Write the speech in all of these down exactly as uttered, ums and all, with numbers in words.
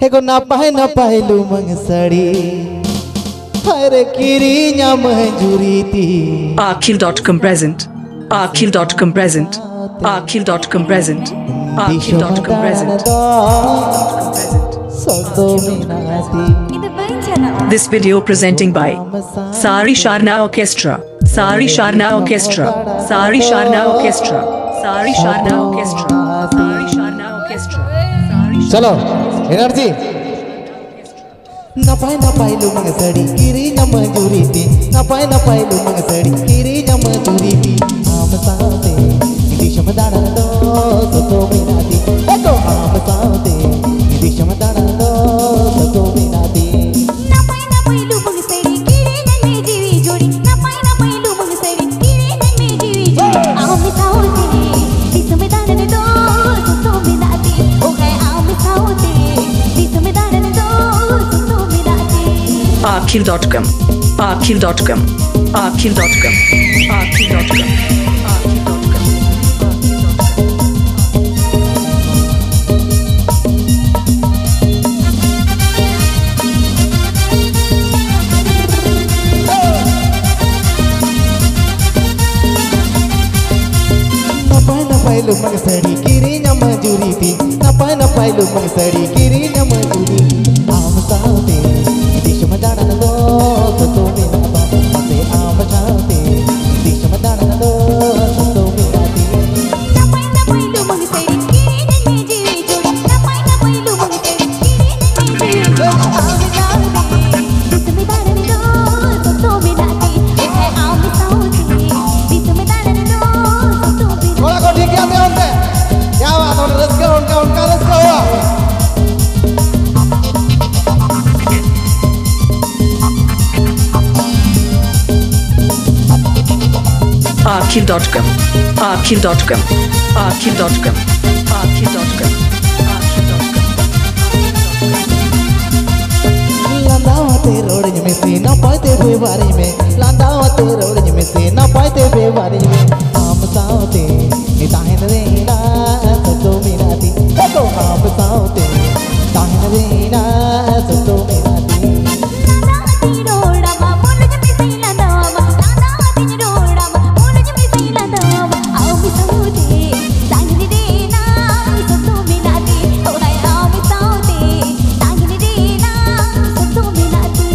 ego napai napai lumang sari hare kirinya manjuriti Akhil dot com present Akhil dot com present Akhil dot com present Akhil dot com present This video presenting by Sari Sharna Orchestra Sari Sharna Orchestra Sari Sharna Orchestra Sari Sharna Orchestra Sari Sharna Orchestra चलो energy napai napai lumang sari kirinya manjuriti napai napai lumang sari kirinya manjuriti am saate idi shamadana do soto minati eko am saate idi shamadana do soto minati napai napai lumang sari kirinya me jiwi jodi napai napai lumang sari kirinya me jiwi jodi am saate idi shamadana do soto minati okay am saate idi shamadana do soto minati Akhil dot com Akhil dot com Akhil dot com Akhil dot com Akhil dot com napai napai lumang sari kirinya manjuriti napai napai lumang sari kirinya manjuriti am saate idi shamadana do soto minati ase am saate idi shamadana do soto minati napai napai lumang sari kirinya me jiwi jodi napai napai lumang sari kirinya me jiwi jodi am saate idi shamadana do soto minati okay am saate idi shamadana do soto minati Hola con Ricky ante ante ya va con let's go uनका उनका let's go Akhil dot com Akhil dot com Akhil dot com Akhil dot com Akhil dot com लांदावते road में से ना पाते बेवारी में लांदावते road में से ना पाते बेवारी में आम सावते निताहन रेना सतो मिनाती एको आम सावते ताहन रेना सतो मिनाती लांदावती रोडमा बोलज में से लांदावा लांदावती रोडमा बोलज में से लांदावा आम सावते ताहन रेना सतो मिनाती ओए आम सावते ताहन रेना सतो मिनाती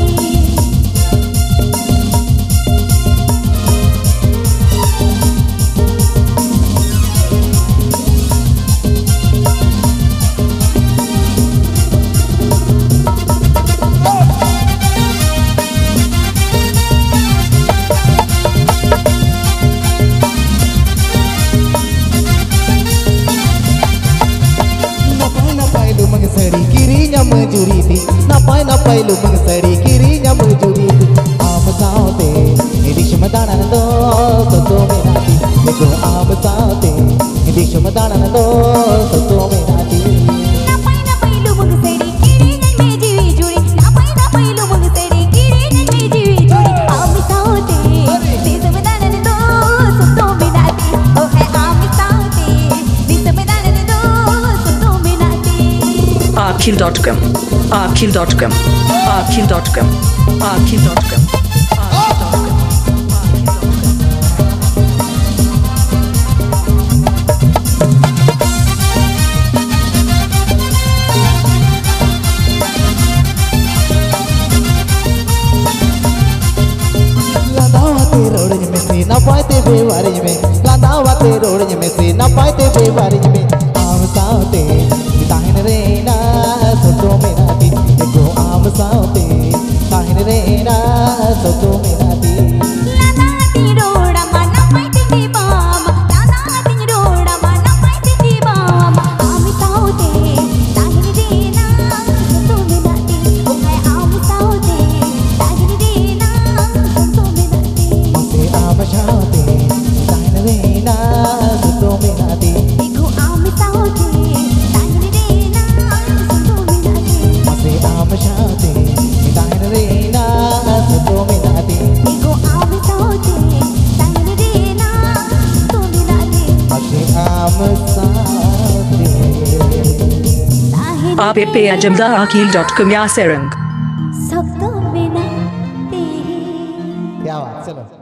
napai napai lumang sari kirinya manjuriti napai napai lumang sari kirinya manjuriti am saate idi shamadana do soto minati eko am saate idi shamadana do soto minati napai napai lumang sari kirinya me jiwi jodi napai napai lumang sari kirinya me jiwi jodi am saate di samadana do soto minati okay am saate di samadana do soto minati Akhil dot com Akhil dot com Akhil dot com Akhil dot com लांदावते road में से ना पाते बेवारी में लांदावते road में से ना पाते बेवारी में आम सावते ताहन रेना सतो मिनाती एको आम सावते ताहन रेना सतो मिनाती लांदावती रोडमा नाpai titi bam लांदावती रोडमा नाpai titi bam am saute tahin dina soto minati okay am saute tahin dina soto minati ase am saवते ताहन रेना सतो मिनाती eko am पे पे अजमदा अकील डॉट कॉम या सेरंग सब तो बिना तेरे क्या बात, चलो